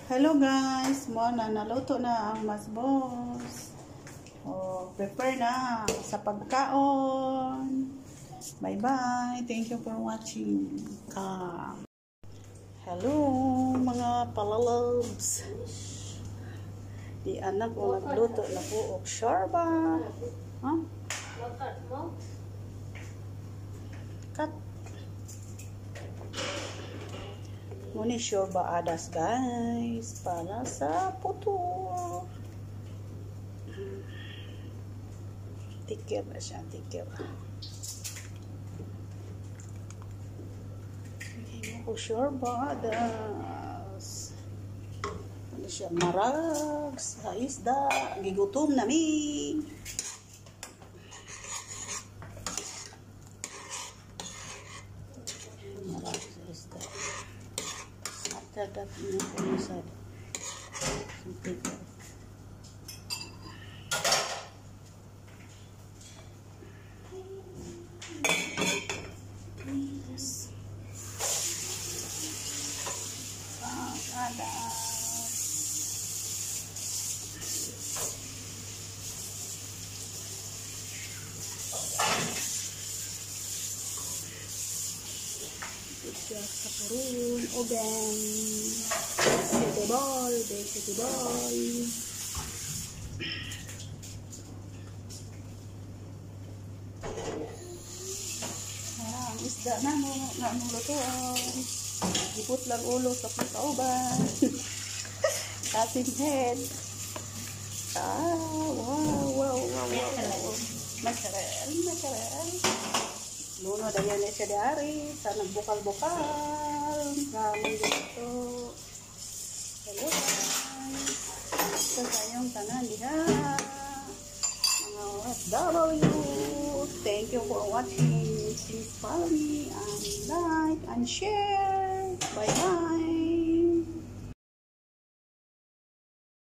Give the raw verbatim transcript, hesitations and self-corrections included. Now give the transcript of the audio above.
Hello guys, mo na naluto na ang masbos. Oh, prepare na sa pagkaon. Bye bye. Thank you for watching. Ka. Hello mga palalabs. Di anak ko nagluto na po og shorba. Ha? Huh? Cut. Muni shorba adas guys para sa puto. Tikir na siya, tikir. Hindi mo ko shorba adas. Ano siya, marag sa isda. Gigutom na mi. Marag sa isda. After that, yun po yung sa tikir. Yes. Ada. Siya sa purun, oven, vegetable, vegetable. Ayan, isda na mo, na mo lutuan. Ipot lang ulo sa pagkauban. Cutting head. Ah, wow, wow, wow, wow. Makarel, makarel. Luno na yan siya dari. Sa nagbukal-bukal. Ramon dito. Hello guys. Sa kayong tanan diha. Mga O F W. Thank you for watching. Please follow me and like and share. Bye bye.